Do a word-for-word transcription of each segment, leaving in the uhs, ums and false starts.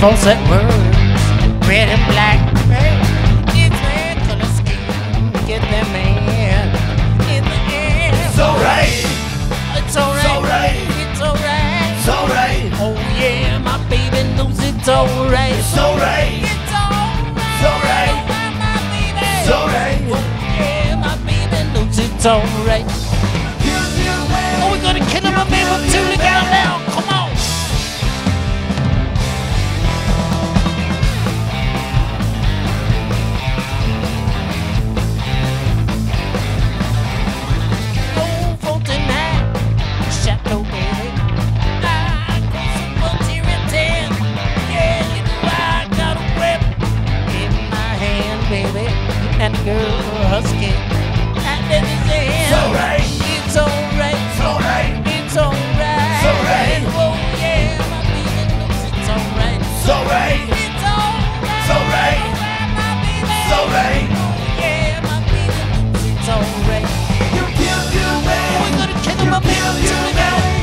faucet words, red and black. It's red color scheme, get them man in the air. It's alright. It's alright. It's alright. It's alright. It's alright. Oh yeah, my baby knows it's alright. It's alright. It's alright. It's alright. My baby. It's alright. Oh yeah, my baby knows it's alright. Oh, we're gonna kill him, my baby. I'm tuning down now. Come on. Oh, for tonight, Chateau baby. I got some bucks here in town. Yeah, you know I got a whip in my hand, baby. And the girl husky. And then his hand. It's alright. It's alright. It's alright. It's alright. It's alright. Oh yeah, my baby knows it's alright. It's alright. It's alright. It's alright. My baby. It's alright. Oh yeah, my baby knows it's alright. You kill you man. We're gonna kill him, my baby. Kill you Tune it man. out.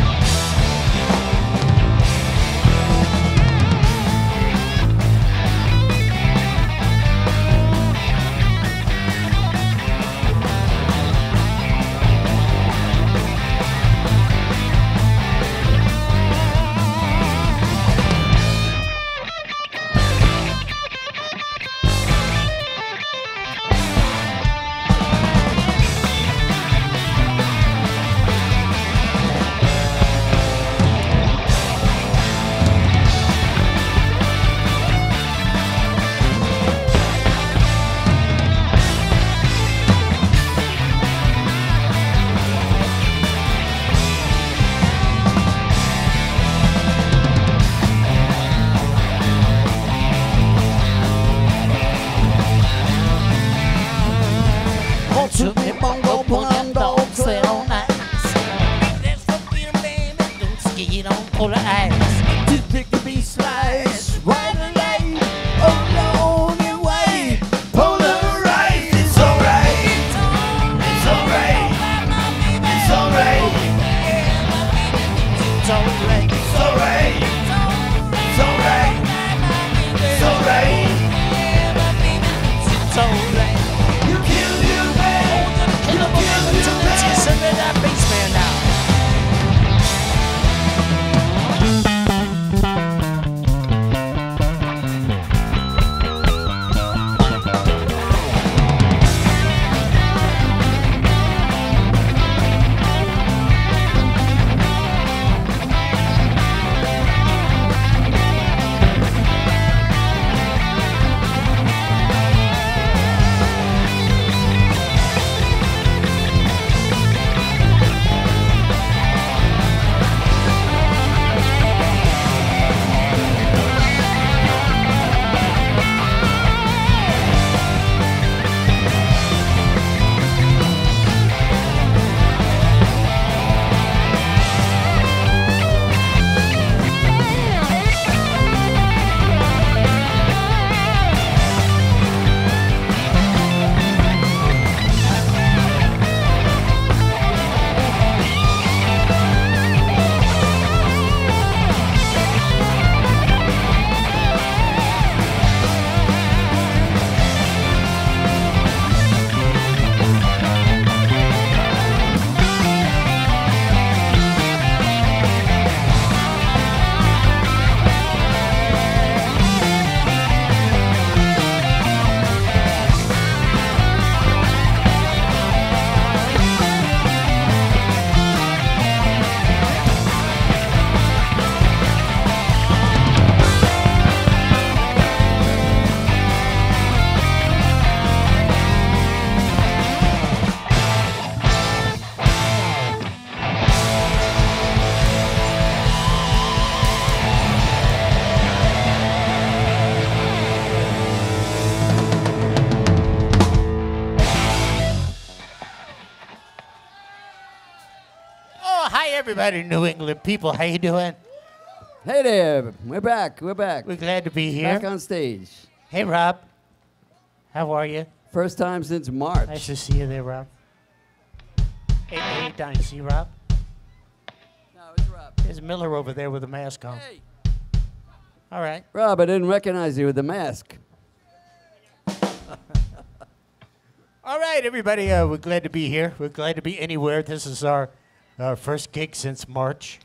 To me bongo pulling dogs sit on ice. That's for Peter baby, don't skid on polar ice. Too big to be sliced. Right away. Oh, lonely way. Polarized. It's alright. It's alright. It's alright. It's alright. It's alright. It's alright. It's alright. It's alright. You kill you man. Kill him, baby, till the tears are in that basement now. Everybody, New England people, how you doing? Hey there, we're back, we're back. We're glad to be here. Back on stage. Hey, Rob. How are you? First time since March. Nice to see you there, Rob. Hey, hey, Don, you see Rob? No, it's Rob. There's Miller over there with a mask on. Hey. All right. Rob, I didn't recognize you with the mask. All right, everybody. Uh, we're glad to be here. We're glad to be anywhere. This is our, our first gig since March.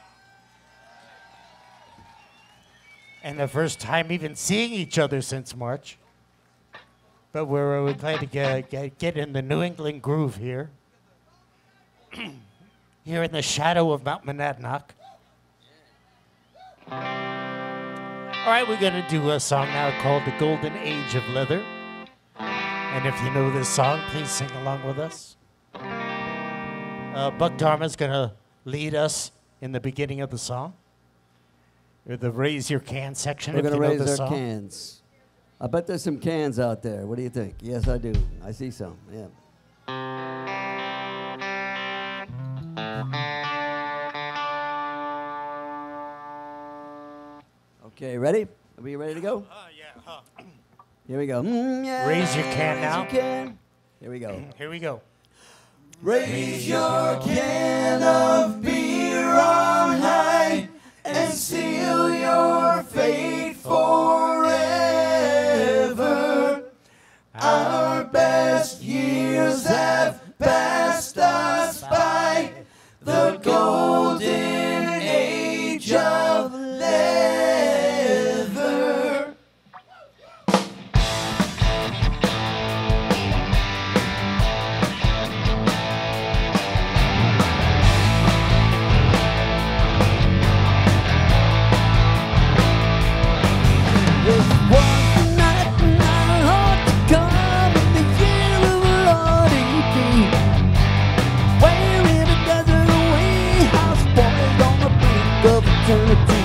And the first time even seeing each other since March. But we're, uh, we're glad to get, get, get in the New England groove here. Here in the shadow of Mount Monadnock. All right, we're going to do a song now called The Golden Age of Leather. And if you know this song, please sing along with us. Uh, Buck Dharma's going to lead us in the beginning of the song. Or the Raise Your Can section, We're if going you to know raise the our song. cans. I bet there's some cans out there. What do you think? Yes, I do. I see some. Yeah. Okay, ready? Are we ready to go? Uh, yeah. huh. Here we go. Mm, yeah, Raise your can raise now. your can. Here we go. Here we go. Raise your can of beer on high and seal your fate forever. Our best years have passed us by, the golden age of leather. This was the night when I ought to come in the year of Lord eighteen. Where in a desert away, house boys on the brink of eternity.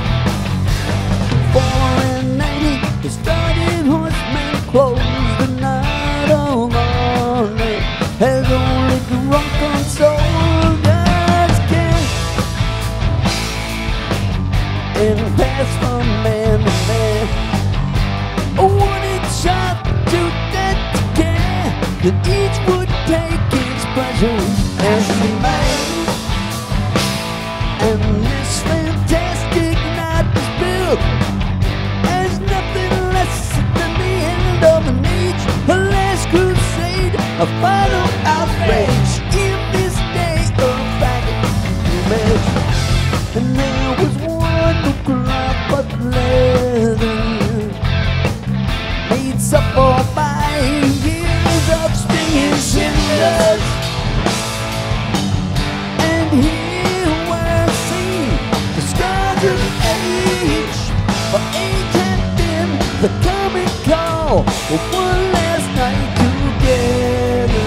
Four and ninety, the started horsemen closed the night of morning. As only drunken soldiers can, and pass from man to man. A warning shot to that care that each would take his pleasure as he might. And this fantastic night was built as nothing less than the end of an age, a last crusade, a final outrage in this day of faggot image. And there was one who cried but leather, made supple by years of stinging cinders. And here were seen the scars of age, for age had been the coming call for one last night together.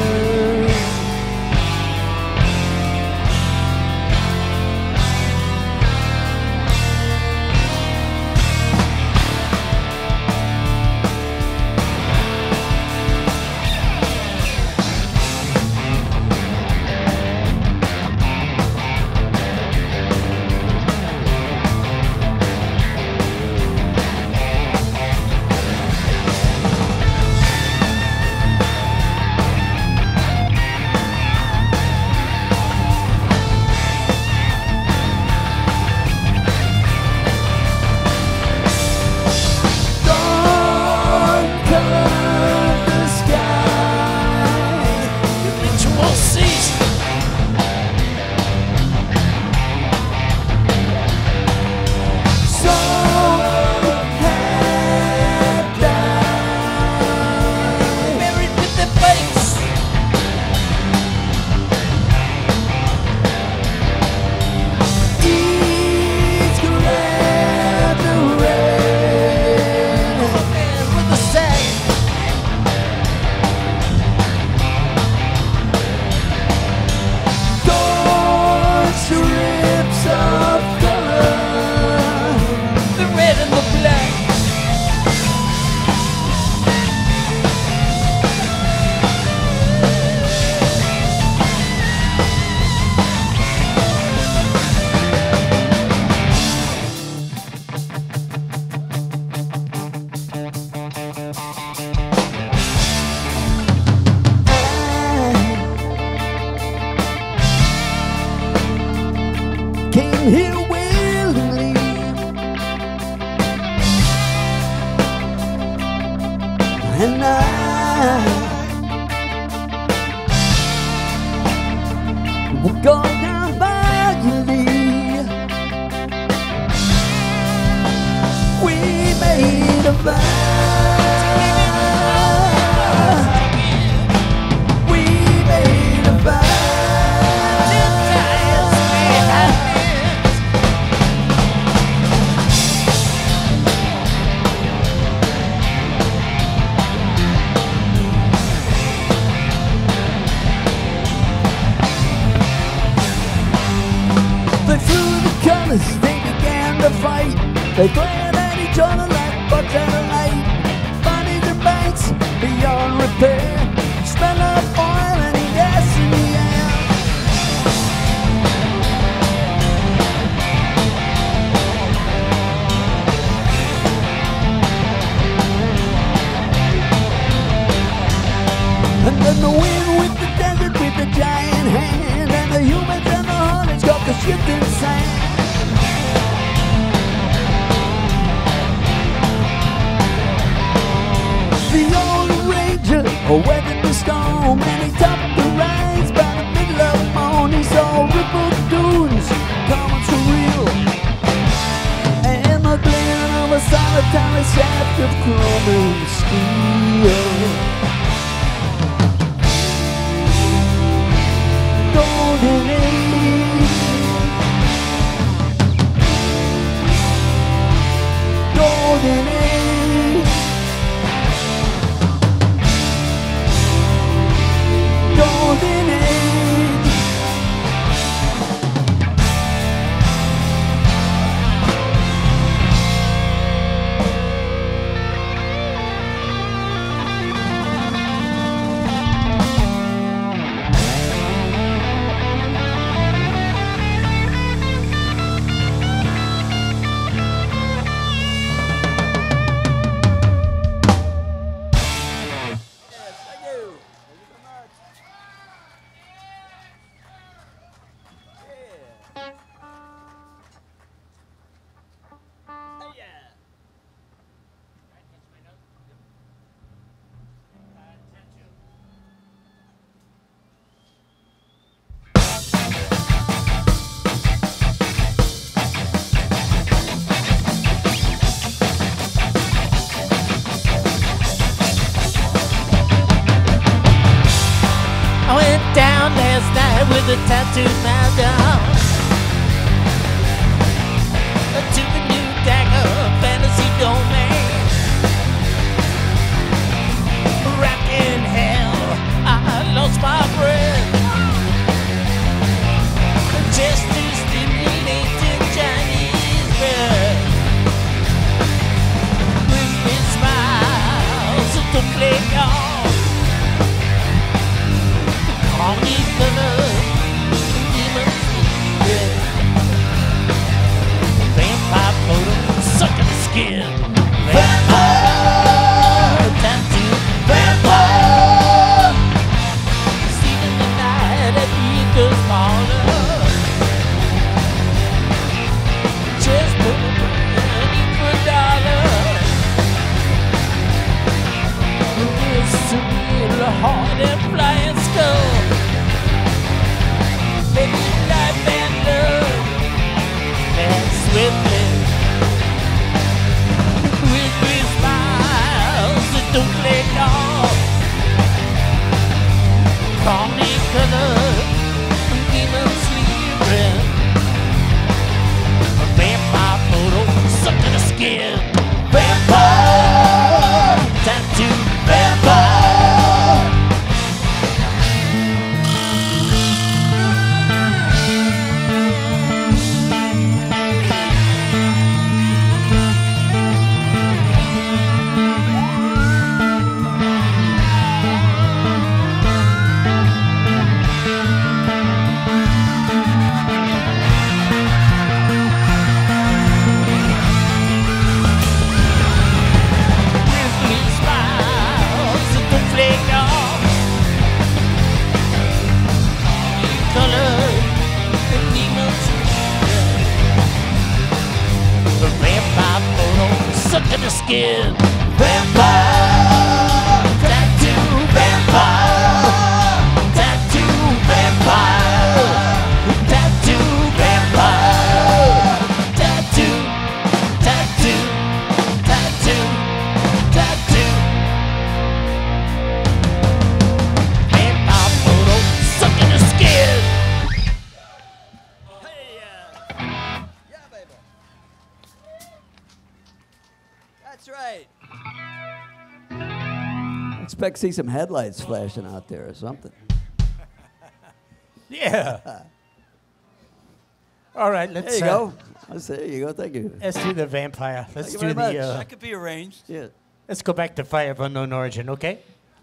They glare at each other like bugs at a light. Bodies and banks beyond repair. Smell of oil and gas in the air. And then the wind with the desert with the giant hand. And the humans and the hunters got the shifting sand. The old ranger weathered the storm, and he topped the rise by the middle of the morning. He saw rippled dunes coming surreal, and the glint of a solitary shaft of crumbling steel. Golden age, golden age, golden age. I went down last night with a tattooed mouth down to the new dagger fantasy domain. Wrapped in hell, I lost my breath just to stimulate the Chinese breath. With his smiles to play off. All these colors, demons, yeah. Vampire photo, sucking the skin. Vampire, tattoo, vampire. Seen in the night at the Eagles Parlor. Just put a penny for a dollar. With a surreal heart and flying skull. Make life and love and swiftly with with smiles that don't play off. Calmly colored, demon sleeping. A vampire photo sucked to the skin. Vampire, tattoo, vampire. To the skin. Vampire, tattoo, vampire, tattoo, vampire, tattoo, vampire, tattoo, tattoo, tattoo, tattoo. Vampire photo, sucking the skin. Hey, uh, yeah, baby. That's right. Expect to see some headlights flashing out there or something. Yeah. All right, let's. There you uh, go. There you go. Thank you. Let's do the vampire. Let's you do very the. much. Uh, That could be arranged. Yeah. let's go back to Fire of Unknown Origin, okay?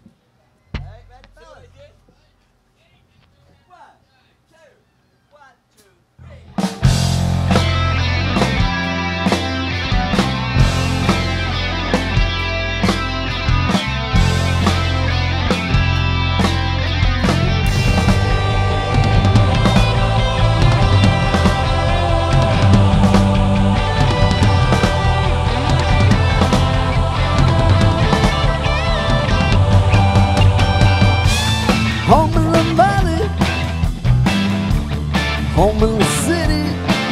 Home in the valley, home in the city,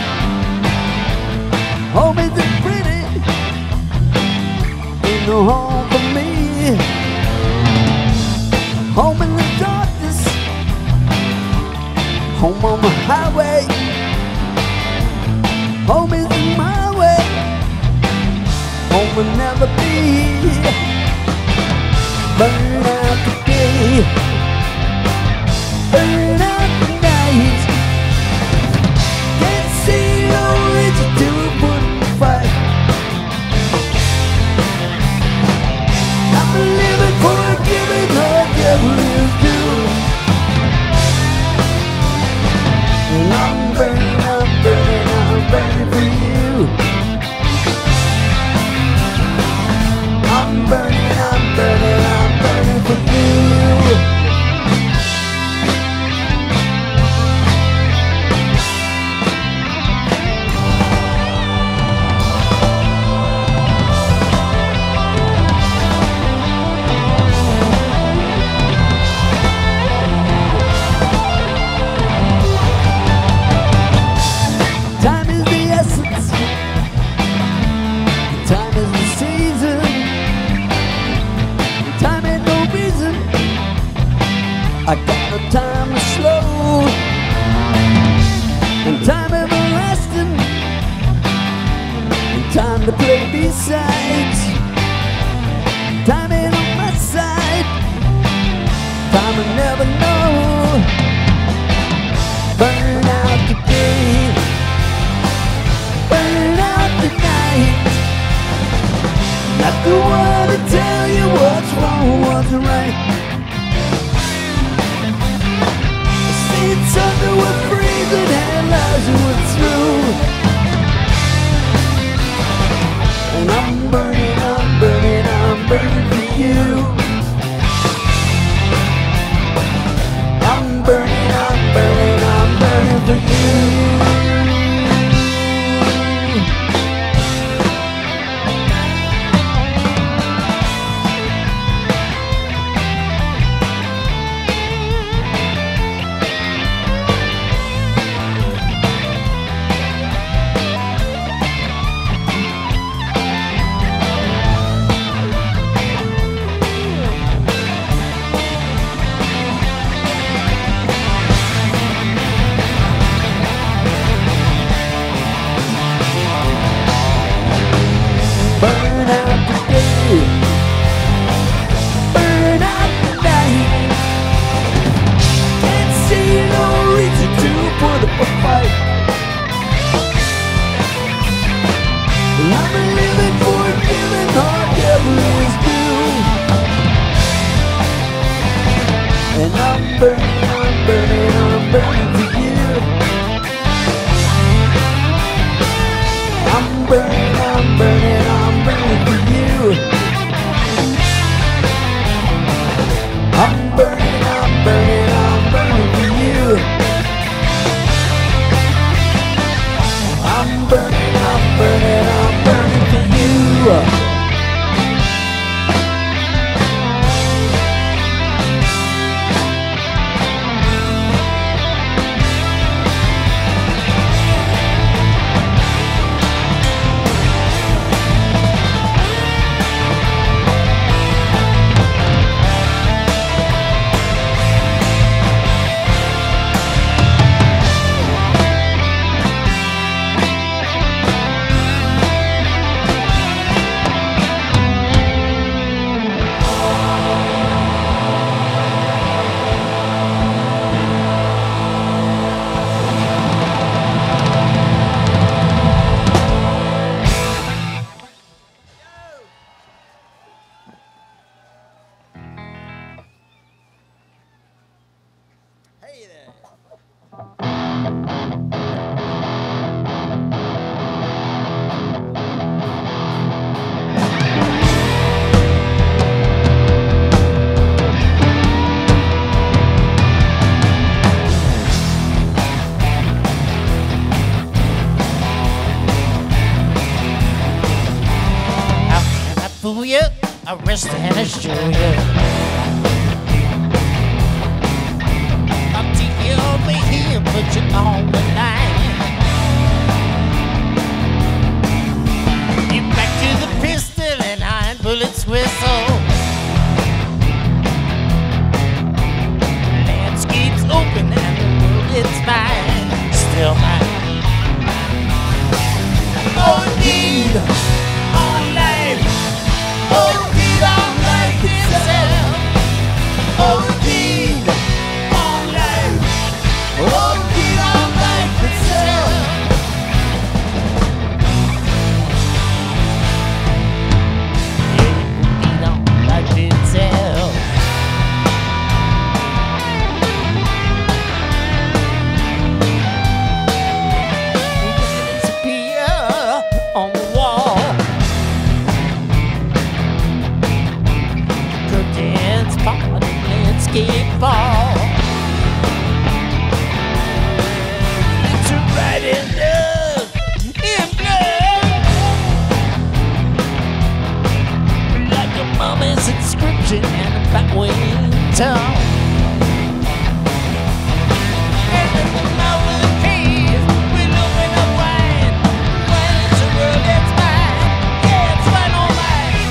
home isn't pretty, ain't no home for me. Home in the darkness, home on the highway, home isn't my way, home will never be. Burn out today, burn out the night. Can't see no reason to put in fight. I'm living for a giving the devil is due. And I'm burning, I'm burning, I'm burning for you. I'm burning, I'm burning, I'm burning for you. Time is the essence, time is the season, time ain't no reason, I got no time to slow, and time everlasting, and time to play besides, time ain't on my side, time I never know, burn out today, burn out the night. Not the one to tell you what's wrong, what's right. The seats under were freezing and lies were through. And I'm burning, I'm burning, I'm burning for you. I'm burning, I'm burning, I'm burning for you. Burn out today, burn out the night. Can't see no reason to put up a fight. I'm living for giving our devil is due. And I'm burning, I'm burning, I'm burning for you. I'm burning, I'm burning, I'm burning for you. I'm burning, I'm burning, I'm burning for you. I'm burning, I'm burning, I'm burning for you. fool you, arrest and assure you. I'll take you over here and put you on the line. You back to the pistol and iron bullets whistle. Landscape's open and the world is mine, still mine. Oh, indeed, on life. Oh, indeed, on life itself. Oh, indeed, on life. Oh, indeed, on life itself. Yeah, indeed, on life itself. On the wall, curtains part of landscape fall. It's right in love, in blood, like a mummy's inscription and a batwing tongue. And in the mouth of the cave, we'll open up wide. It's mine, yeah, it's mine, all mine.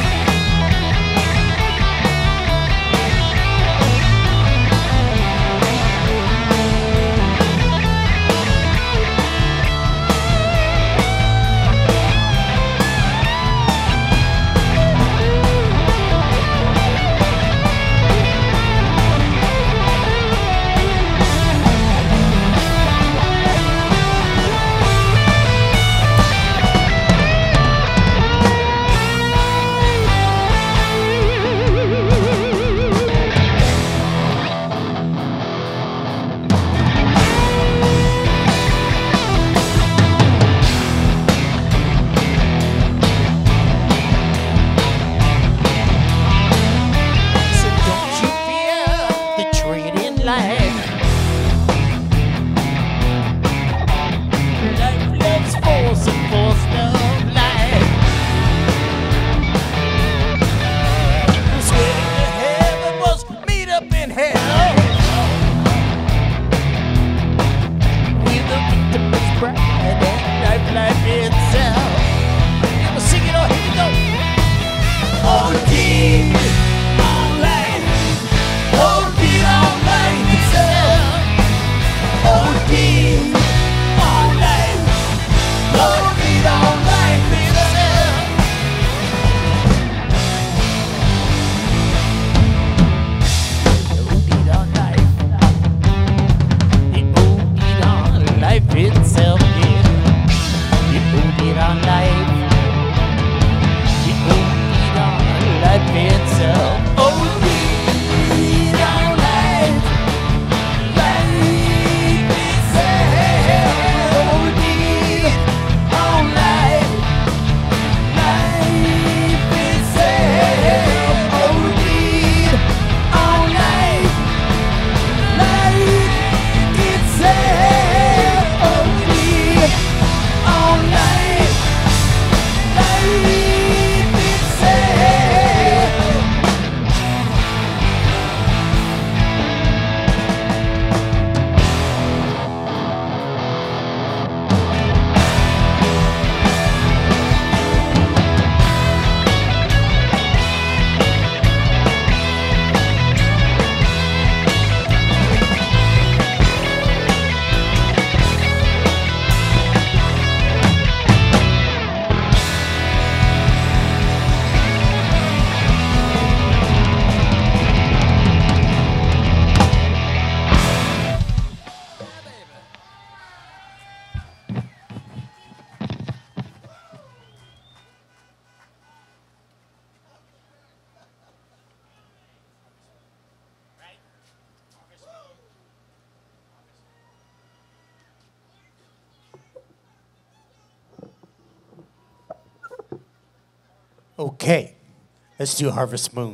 Okay, let's do Harvest Moon.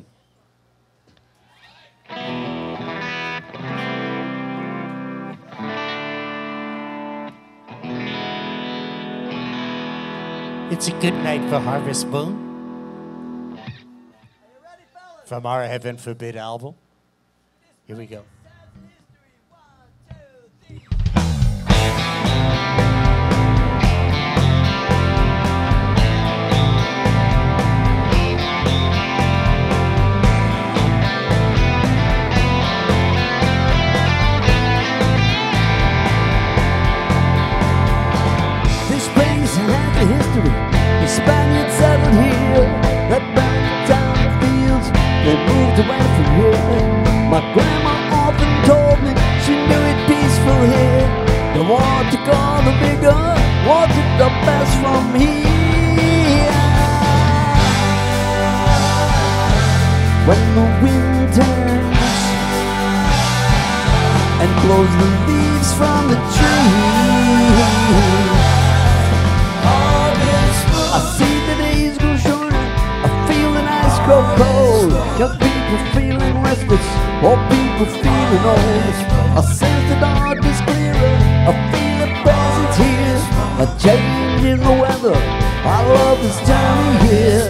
It's a good night for Harvest Moon. from our Heaven Forbid album. Here we go. This place has a history. The Spaniards settled here. That burned down the fields. They moved away from here. My grandma often told me she knew it peaceful here. The war took all the vigor, war took the best from here. When the wind turns and blows the leaves from the trees, I see the days grow shorter, I feel the nights grow cold. Young people feeling restless, old people feeling old. I sense the darkness clearer, I feel a presence here. A change in the weather, I love this time of year.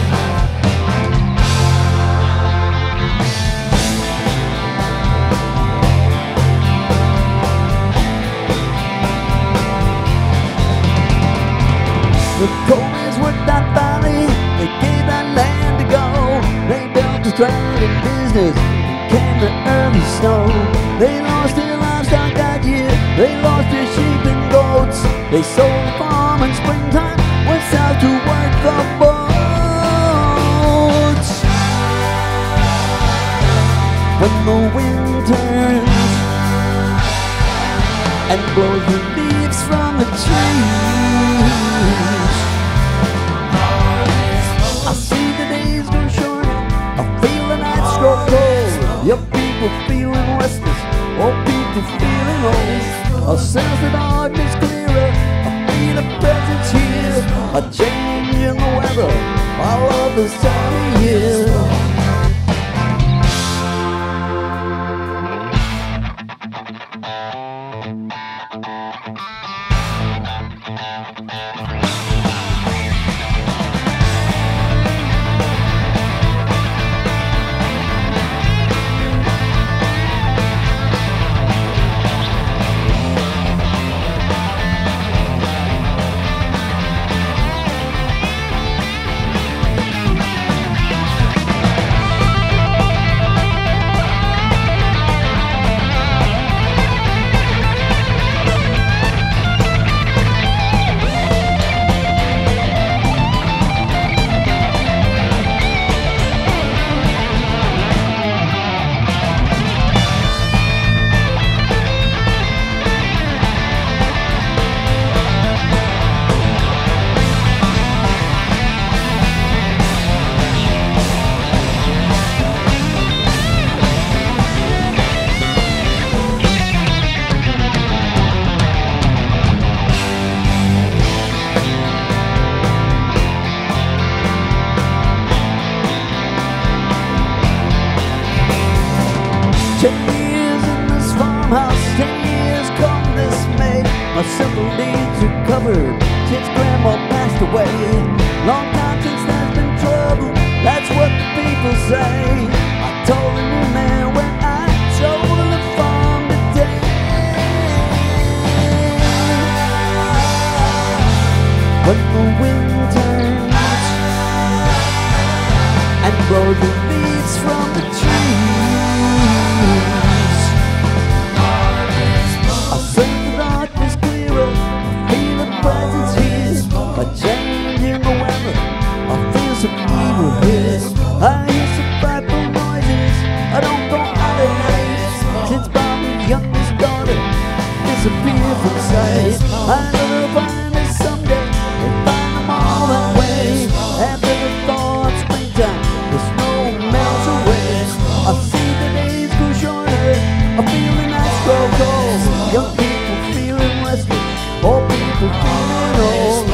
The Coleys worked that valley, they gave that land to go. They built a thriving business, came the early snow. They lost their livestock that year, they lost their sheep and goats. They sold the farm in springtime, went south to work the boats. When the wind turns and blows the leaves from the trees, I see the days grow shorter, I feel the nights grow cold. Young people feeling restless, old people feeling old. I sense the darkness clearer, I feel a presence here. A change in the weather, I love this time of year. Ten years in this farmhouse, ten years come this May. My simple needs are covered since Grandma passed away. Long time since there's been trouble, that's what the people say. I told a new man when I sold the farm today. When the wind turns and blows the leaves from the trees, I sense the darkness clearer, I feel a presence here. A change in the weather, I feel some evil here. I hear some frightful noises, I don't go out at night. Since Bobby's youngest daughter disappeared from sight, I know they'll find me someday, they'll find them all that way. After the thaw of springtime, the snow melts away. I see the days grow shorter, I feel the nights grow cold. Young people feeling restless, old people feeling old.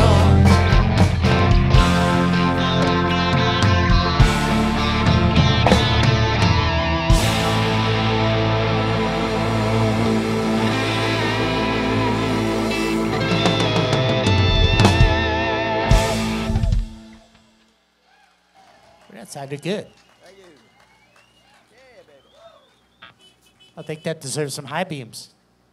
That sounded good. Thank you. I think that deserves some high beams.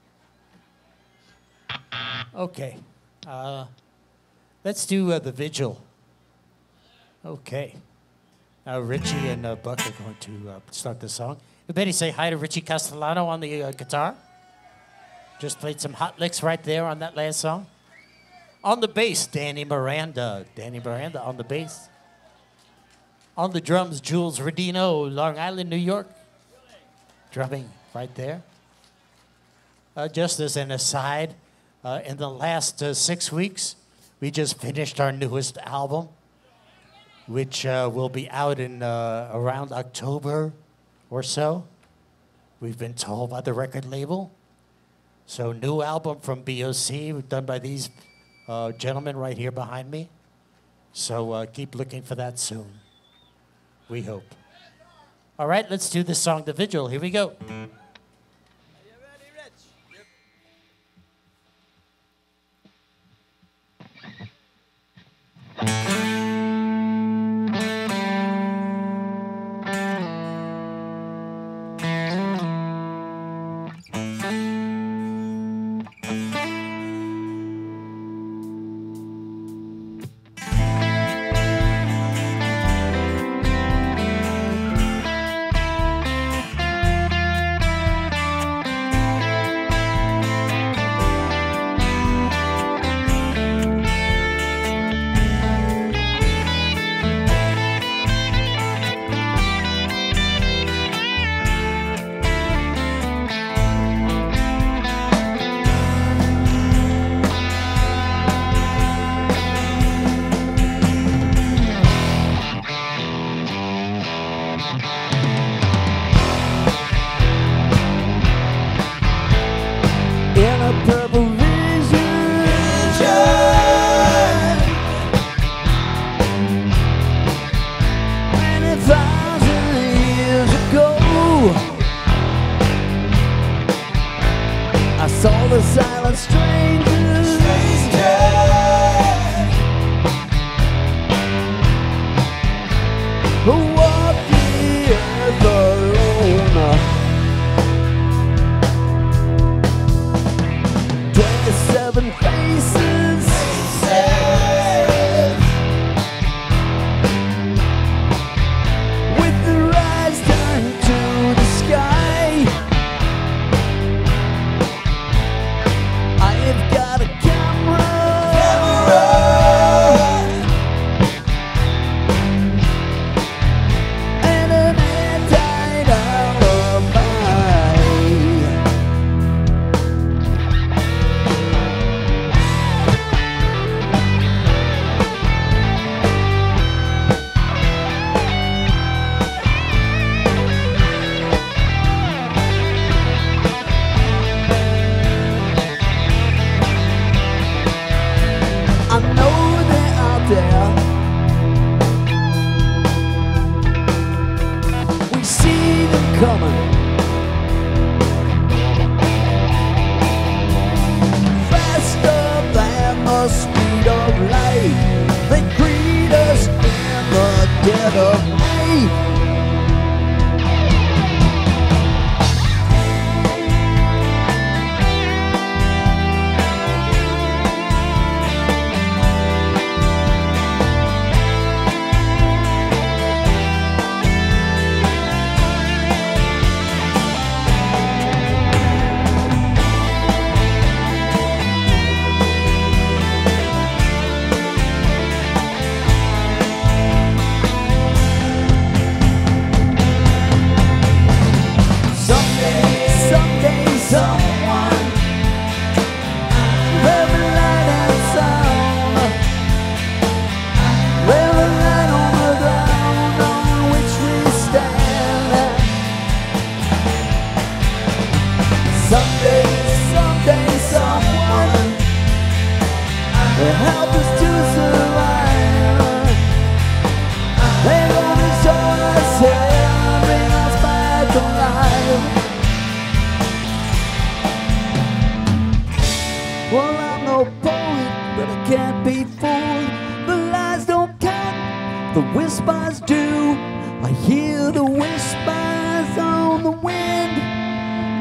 Okay. Uh, let's do uh, The Vigil. Okay. Uh, Richie and uh, Buck are going to uh, start the song. Everybody say hi to Richie Castellano on the uh, guitar. Just played some hot licks right there on that last song. On the bass, Danny Miranda. Danny Miranda on the bass. On the drums, Jules Rodino, Long Island, New York. Drumming right there. Uh, just as an aside, uh, in the last uh, six weeks, we just finished our newest album, which uh, will be out in uh, around October or so. We've been told by the record label. So new album from B O C, done by these uh, gentlemen right here behind me. So uh, keep looking for that soon. We hope. All right, let's do this song, The Vigil. Here we go.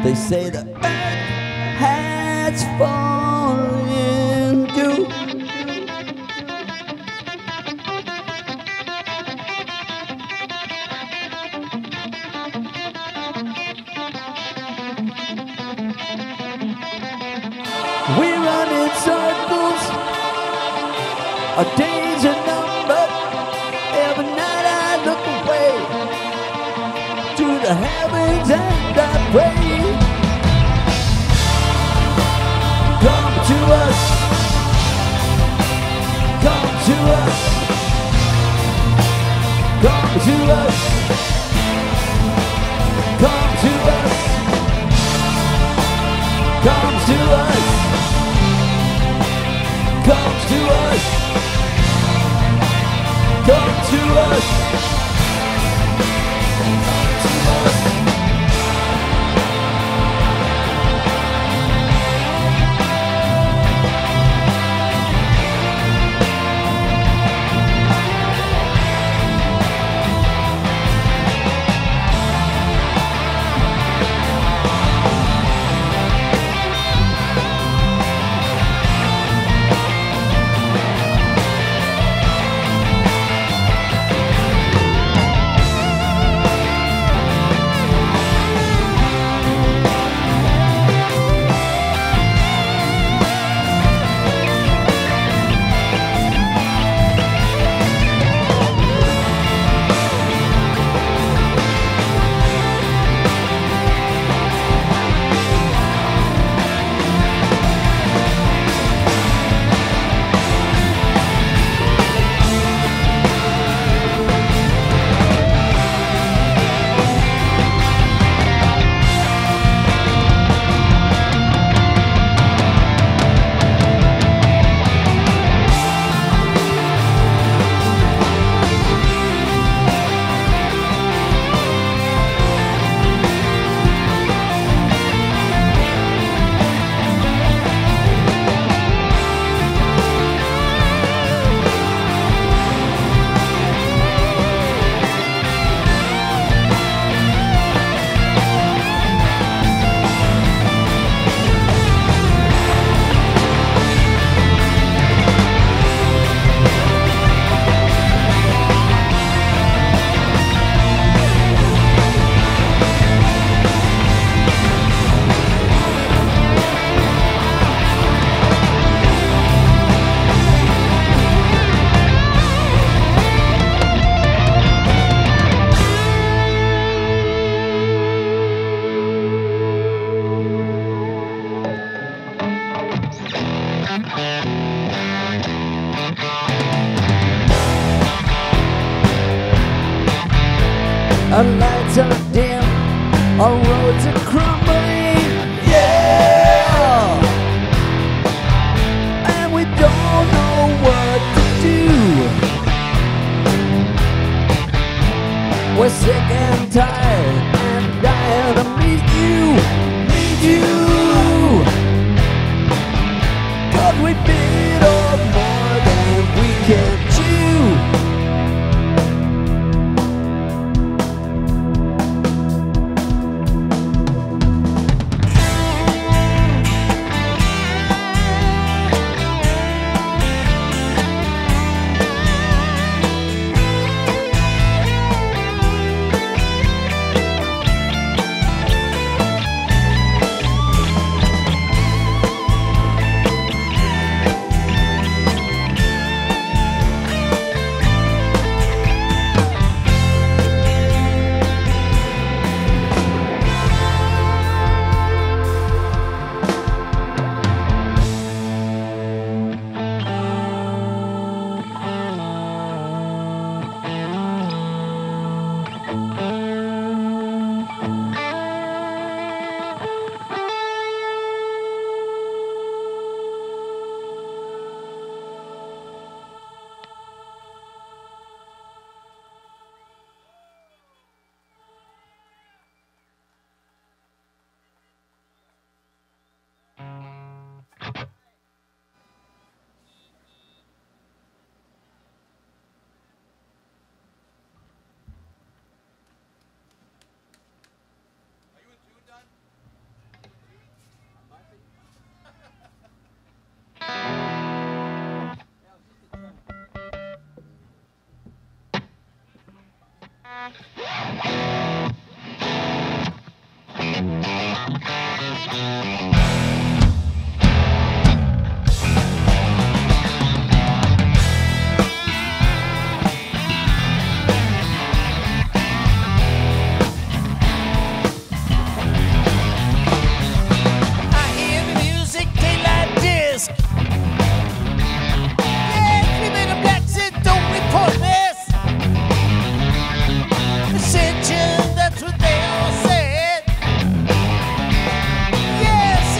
They say the earth has fallen through. We run in circles, our days are numbered. Every night I look away to the heavens and I pray. Come to us, come to us, come to us, come to us, come to us, come to us, come to us, come to us. Our lights are dim, our roads are crumbling, yeah! And we don't know what to do. We're sick and tired and dying to meet you, meet you. 'Cause we bit off more than we can chew. I hear the music, daylight disc. Yeah, three men in black said, don't report this. Ascension, that's what they all said. Yes,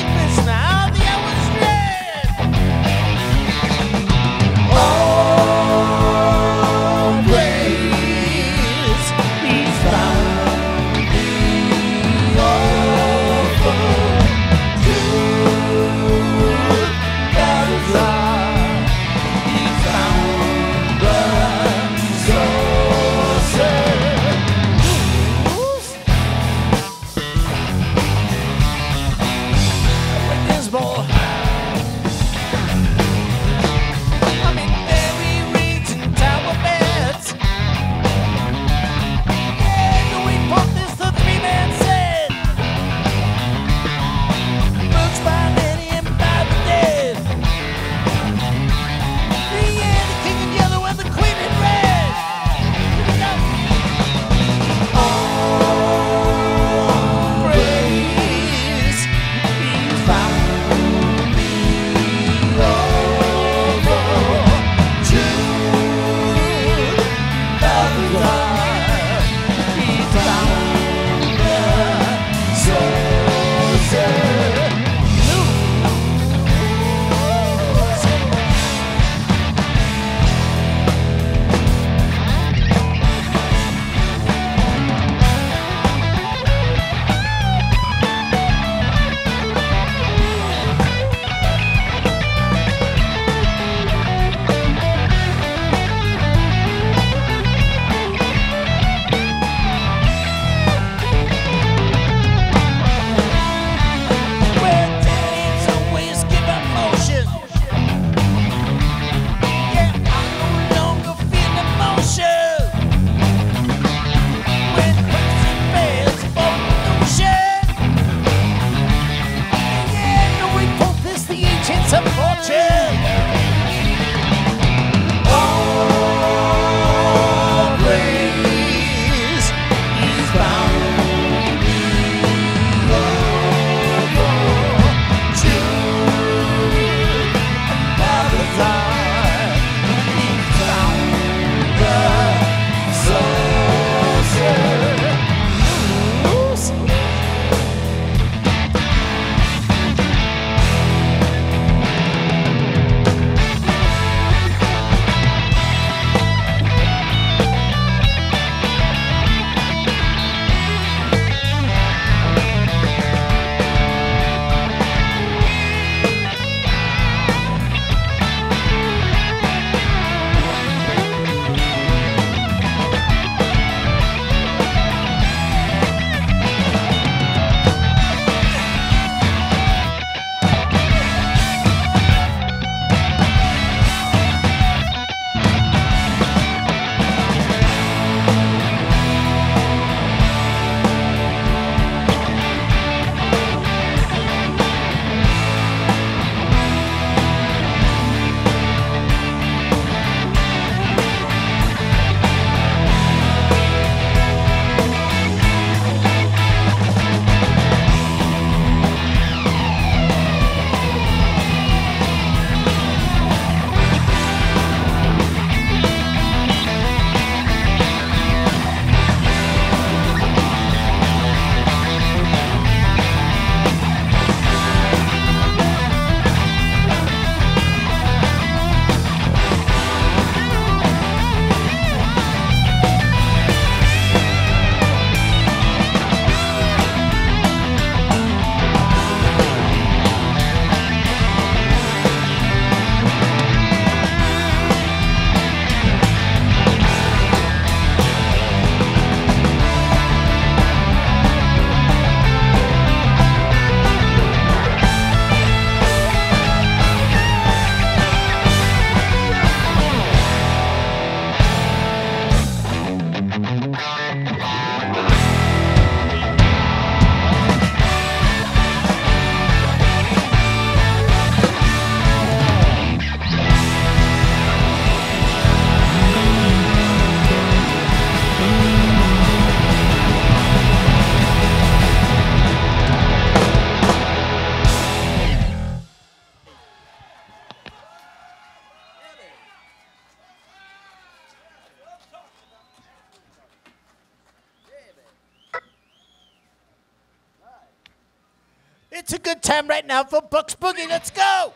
it's a good time right now for Bucks Boogie. Let's go.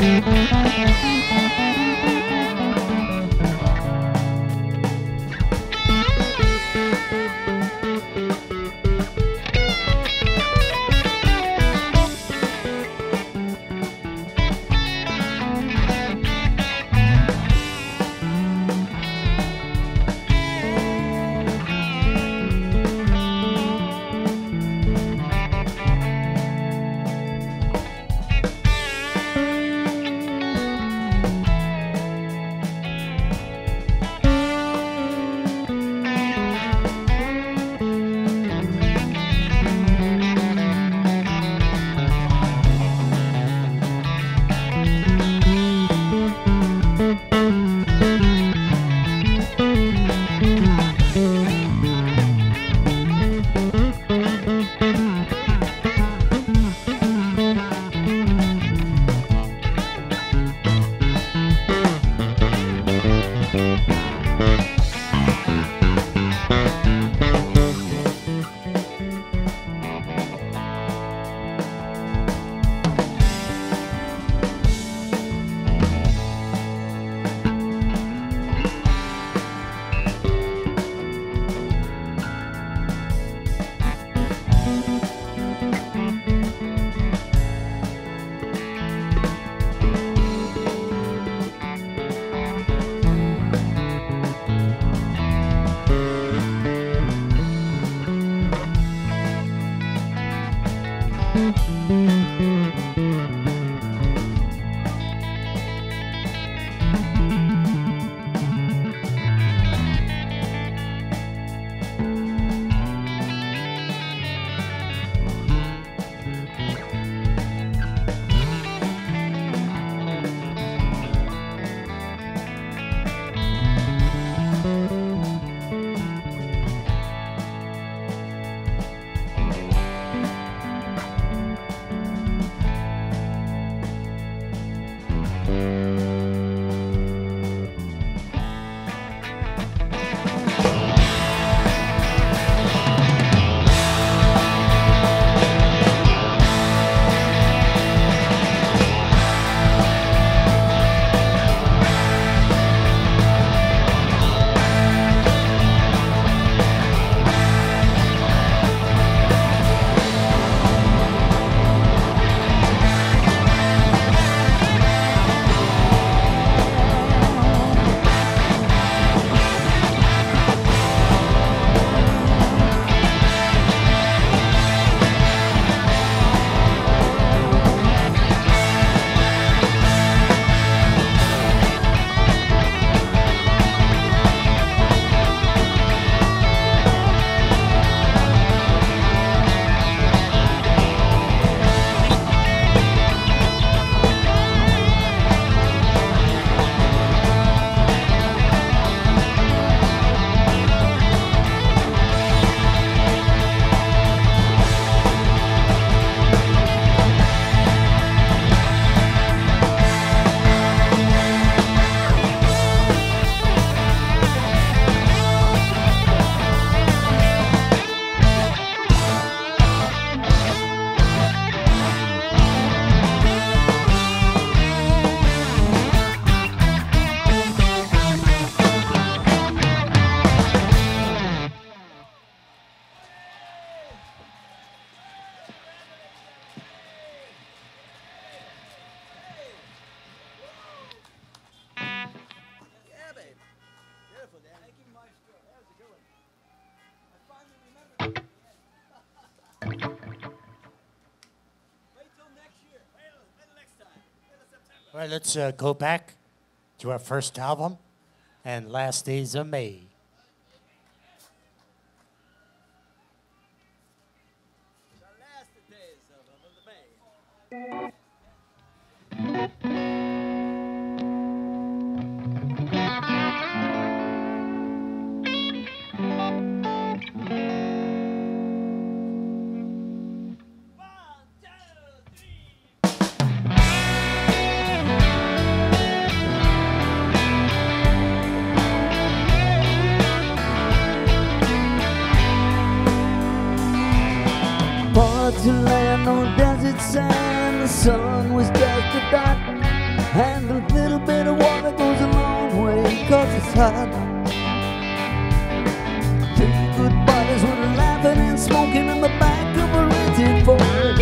All right, let's uh, go back to our first album and Last Days of May. The last days of, of the May. To land on desert sand, the sun was just a dot. And a little bit of water goes a long way, cause it's hot. Three good buddies were laughing and smoking in the back of a rented Ford.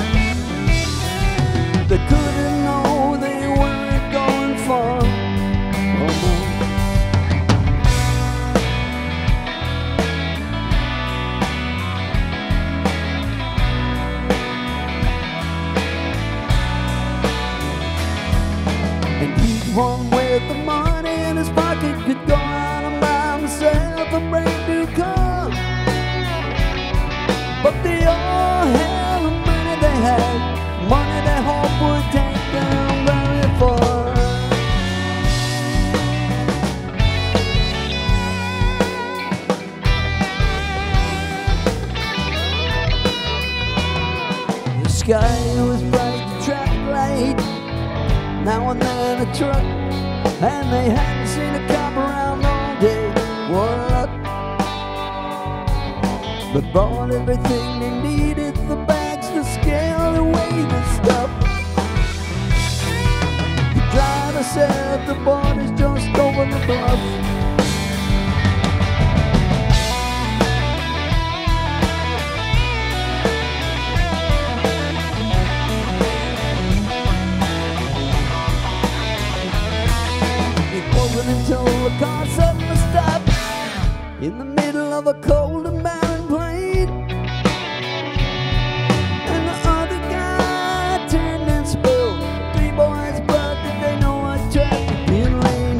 They couldn't know they weren't going far. Oh no. And he'd one with the money in his pocket, could go out and buy himself a brand new car. But they all had the money they had, money they hoped would take them very far. The sky was bright, the traffic light, now and then a truck, and they hadn't seen a cop around all day. What? But bought everything they needed, the bags, the scale, the weigh the stuff. The driver said the border's just over the bluff. It wasn't until the car suddenly stopped in the middle of a cold and barren plain, and the other guy turned and spilled three boys' blood. Did they know what traffic in lane?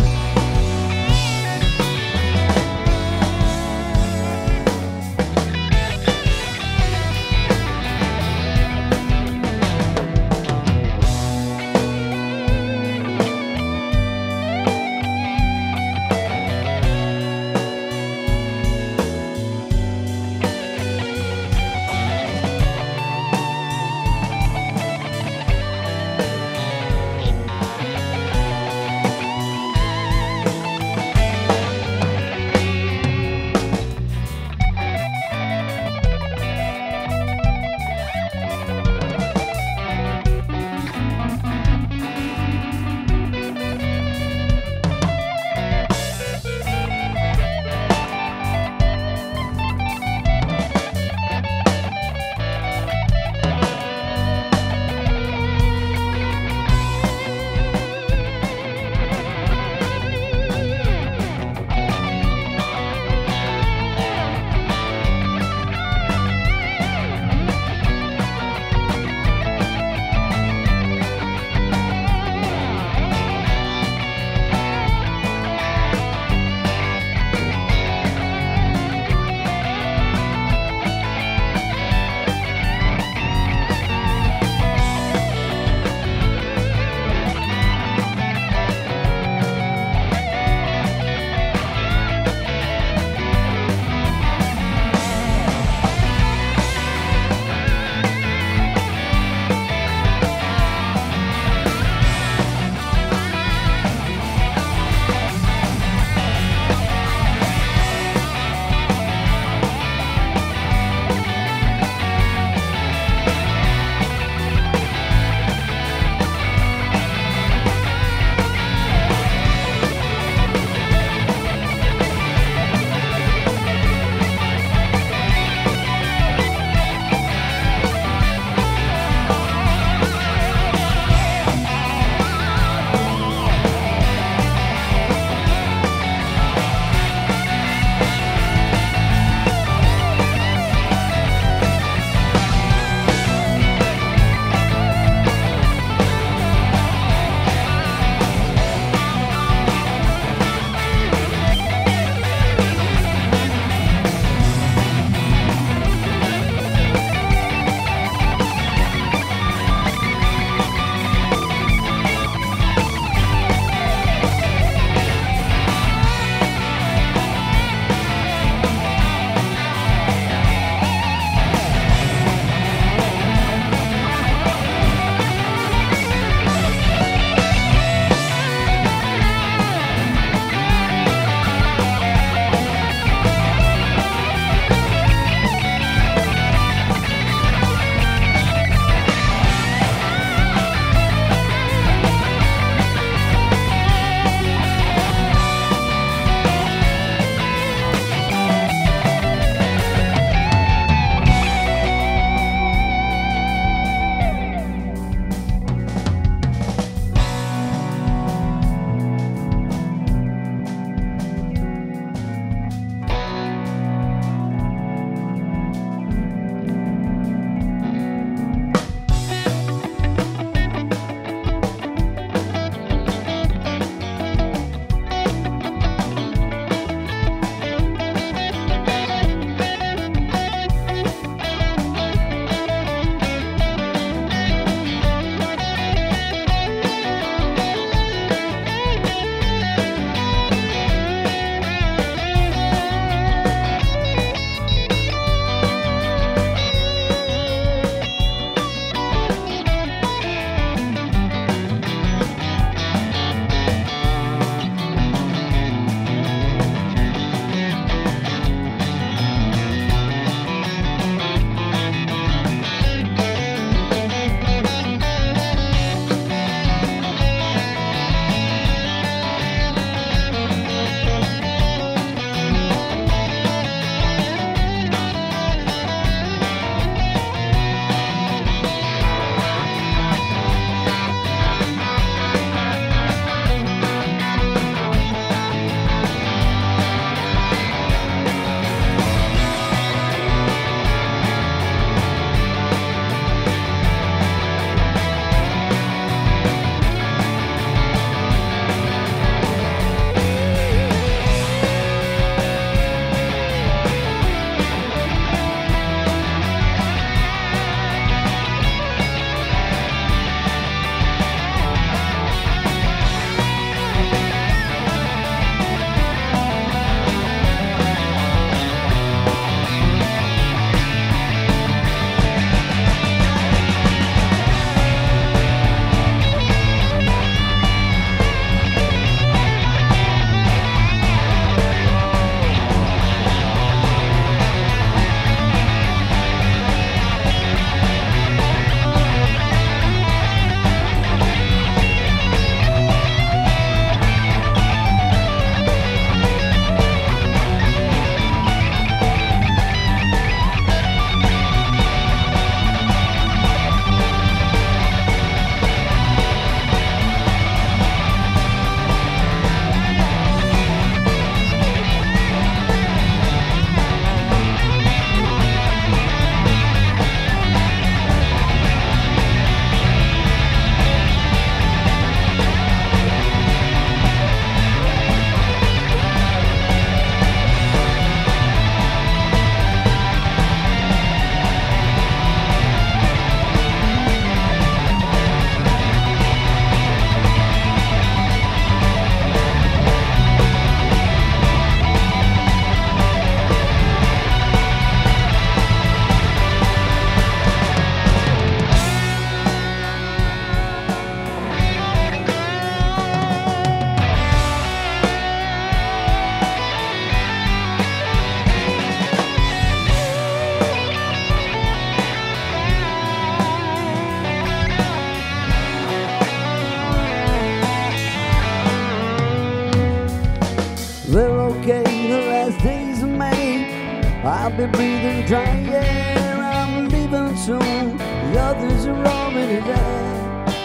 I'll be breathing dry air. I'm leaving soon. The others are already there.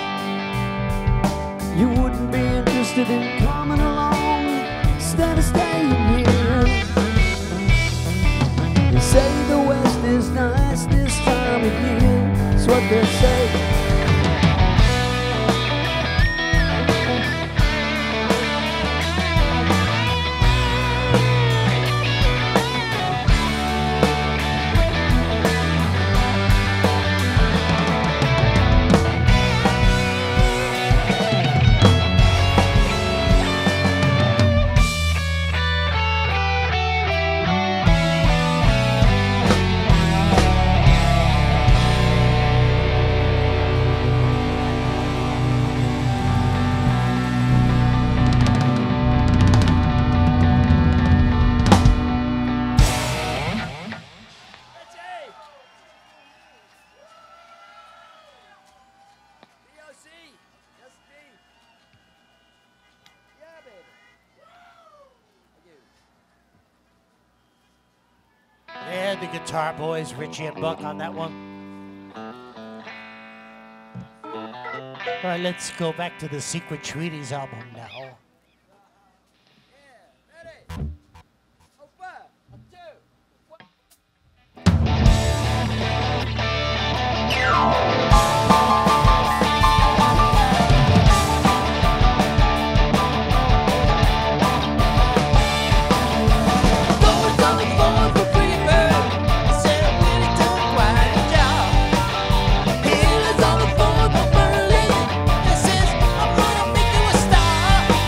You wouldn't be interested in coming along instead of staying here. They say the West is nice this time of year. That's what they say. Yeah, the Guitar Boys, Richie and Buck on that one. All right, let's go back to the Secret Treaties album now. He lives on the fourth of Berlin and says, I'm gonna make you a star.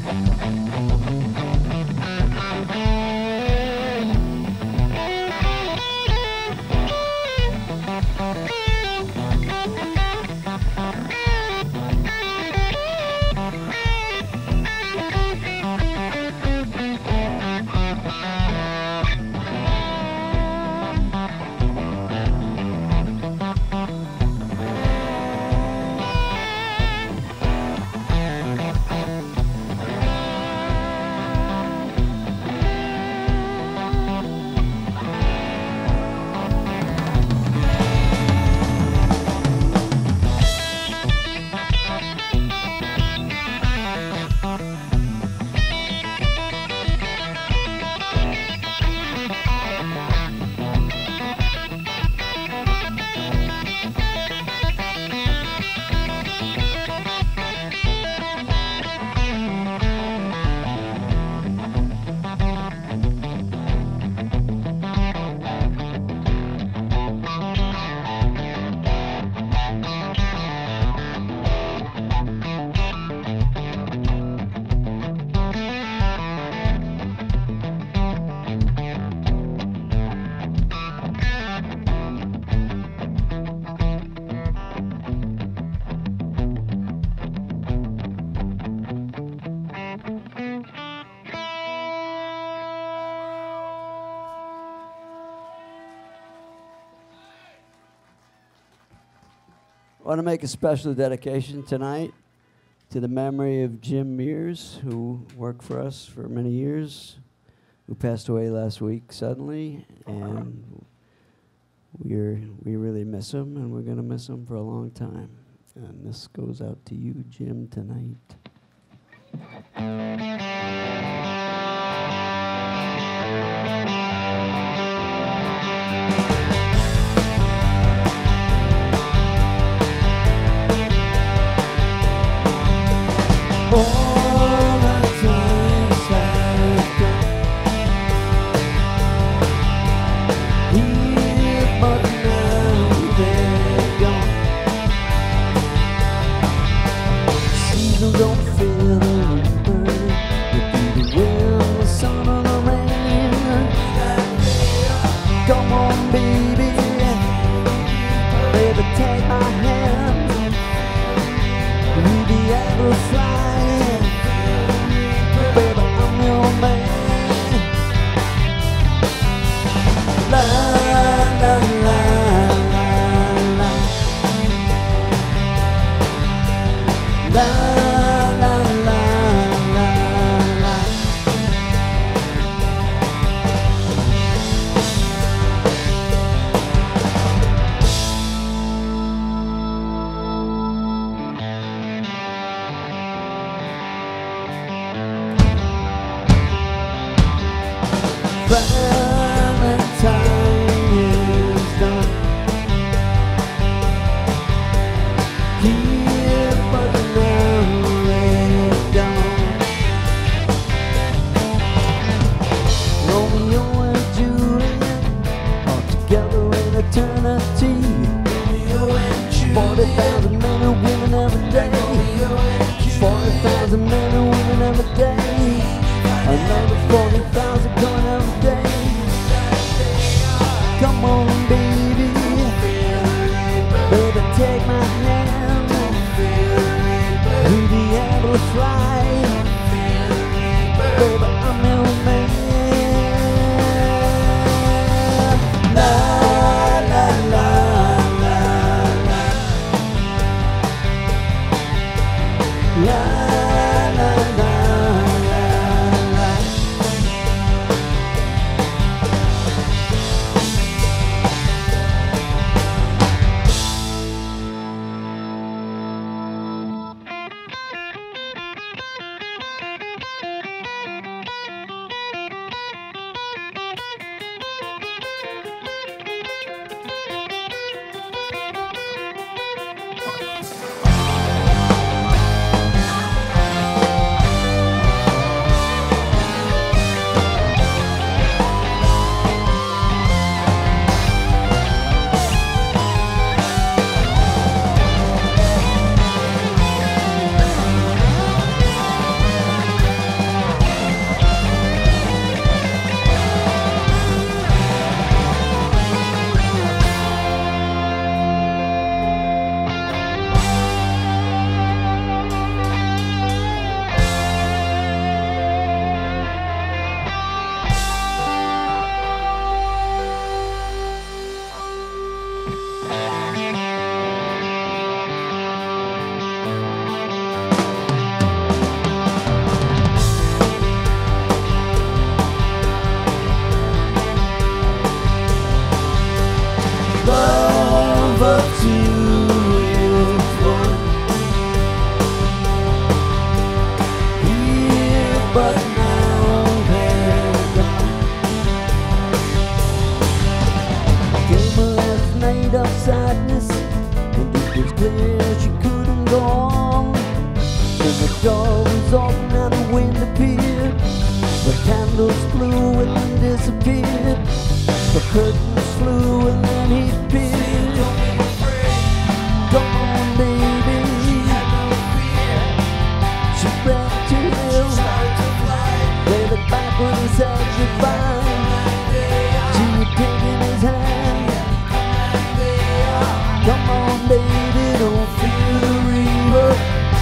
I want to make a special dedication tonight to the memory of Jim Mears, who worked for us for many years, who passed away last week suddenly, and we're we really miss him, and we're going to miss him for a long time. And this goes out to you, Jim, tonight. All the times I've done here, but now they're gone. Seasons don't feel the birds candles flew and then disappeared. The curtains flew and then he appeared. Come on, baby. She ran to him. They looked back when he said goodbye. She was taking his hand. Come on, baby, don't feel the reaper.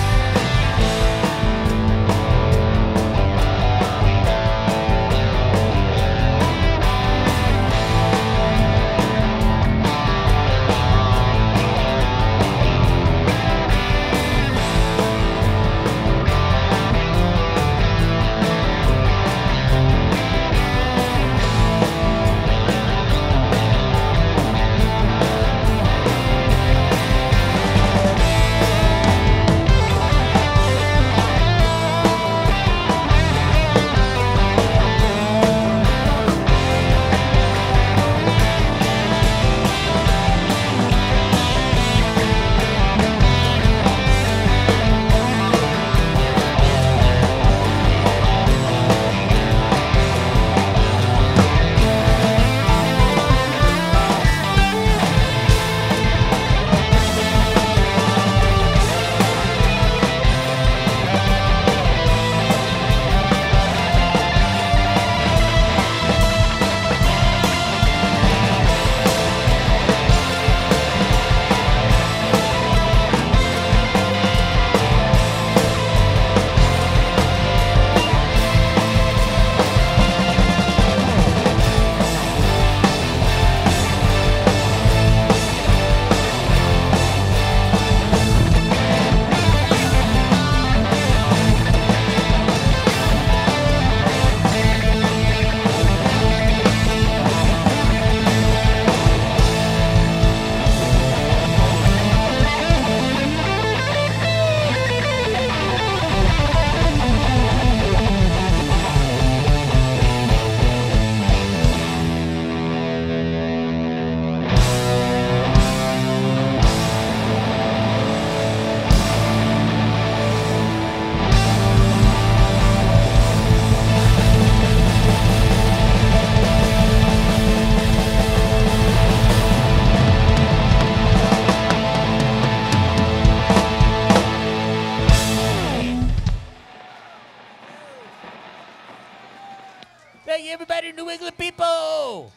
Thank you, everybody, New England people.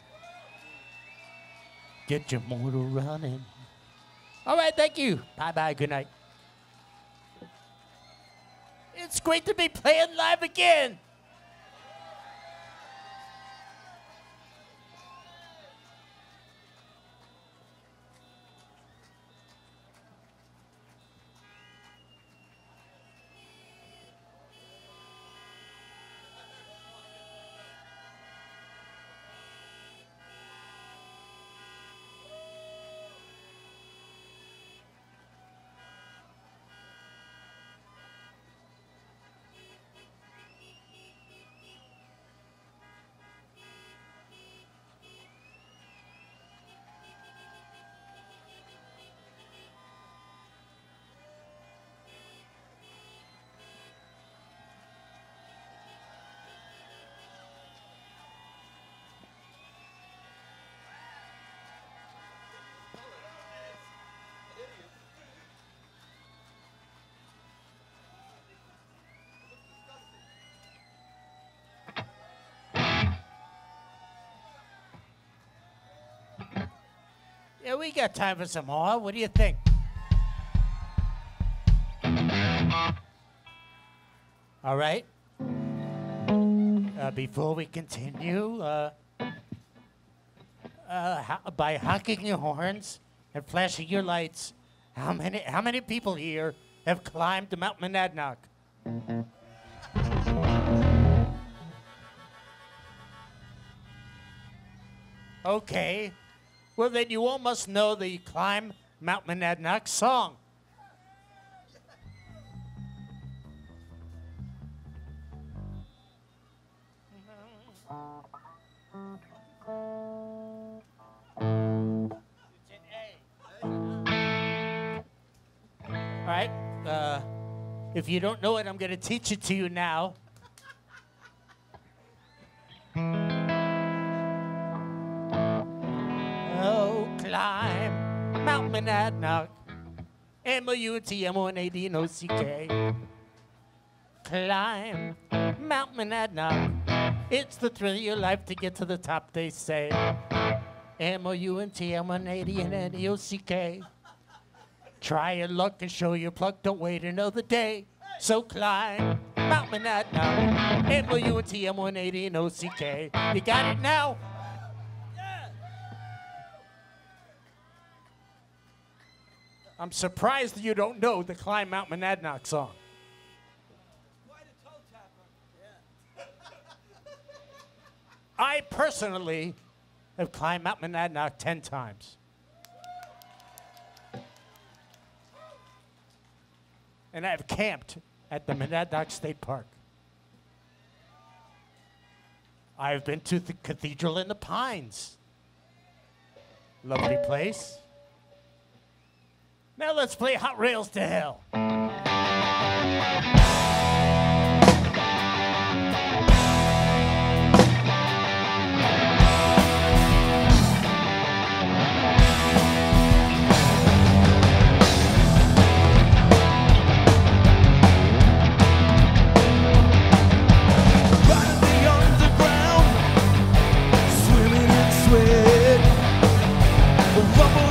Get your motor running. All right, thank you. Bye-bye, good night. It's great to be playing live again. Yeah, we got time for some more. What do you think? All right. Uh, before we continue, uh, uh, ho- by honking your horns and flashing your lights, how many how many people here have climbed Mount Monadnock? Okay. Well, then you all must know the Climb Mount Monadnock song. All right. Uh, if you don't know it, I'm going to teach it to you now. Oh, climb Mount Monadnock, M O U T M O N A D N O C K. Climb Mount Monadnock, it's the thrill of your life to get to the top, they say. M O U N T M O N A D N O C K. Try your luck and show your pluck, don't wait another day. So climb Mount Monadnock, M O U N T M O N A D N O C K. You got it now? I'm surprised you don't know the Climb Mount Monadnock song. I personally have climbed Mount Monadnock ten times. And I've camped at the Monadnock State Park. I've been to the Cathedral in the Pines. Lovely place. Now let's play Hot Rails to Hell.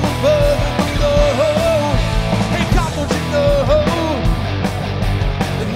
Rumble above and below. Hey, God, don't you know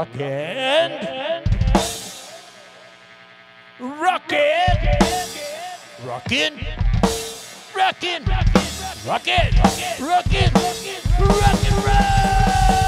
Rockin'. Rockin'. Rockin'. Rockin'. Rockin'. Rockin'. Rockin' roll.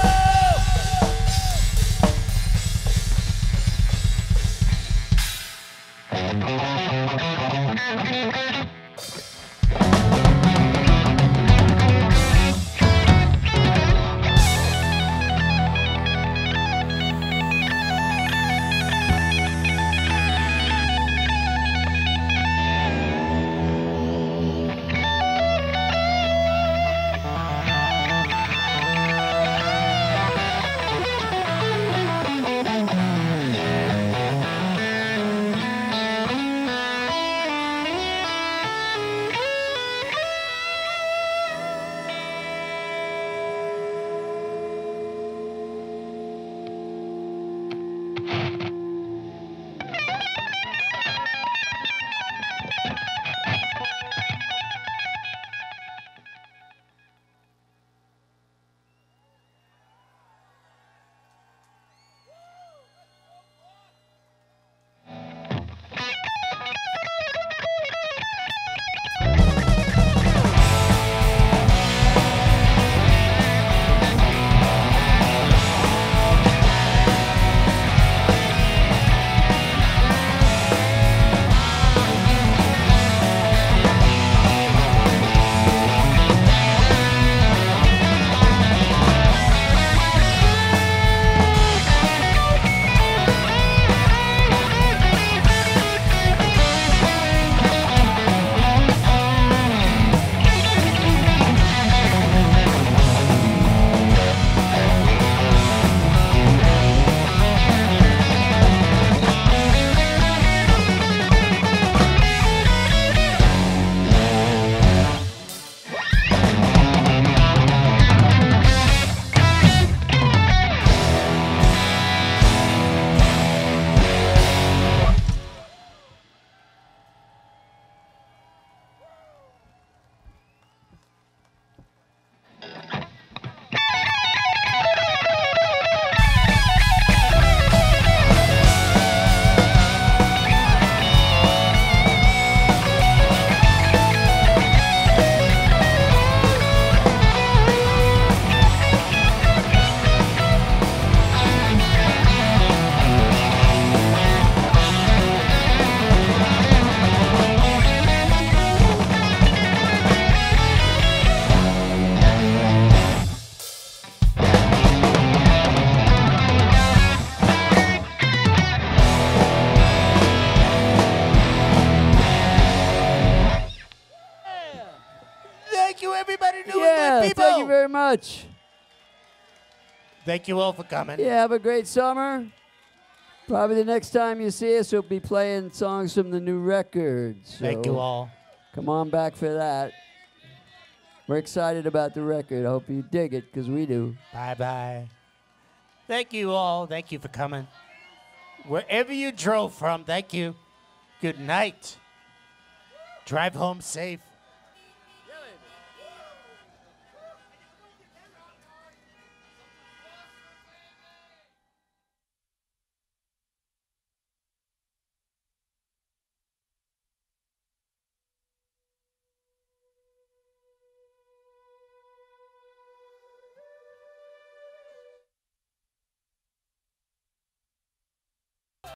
Thank you, everybody, New Yeah, England people. thank you very much. Thank you all for coming. Yeah, have a great summer. Probably the next time you see us, we'll be playing songs from the new record. So Thank you all. come on back for that. We're excited about the record. I hope you dig it, because we do. Bye-bye. Thank you all. Thank you for coming. Wherever you drove from, thank you. Good night. Drive home safe.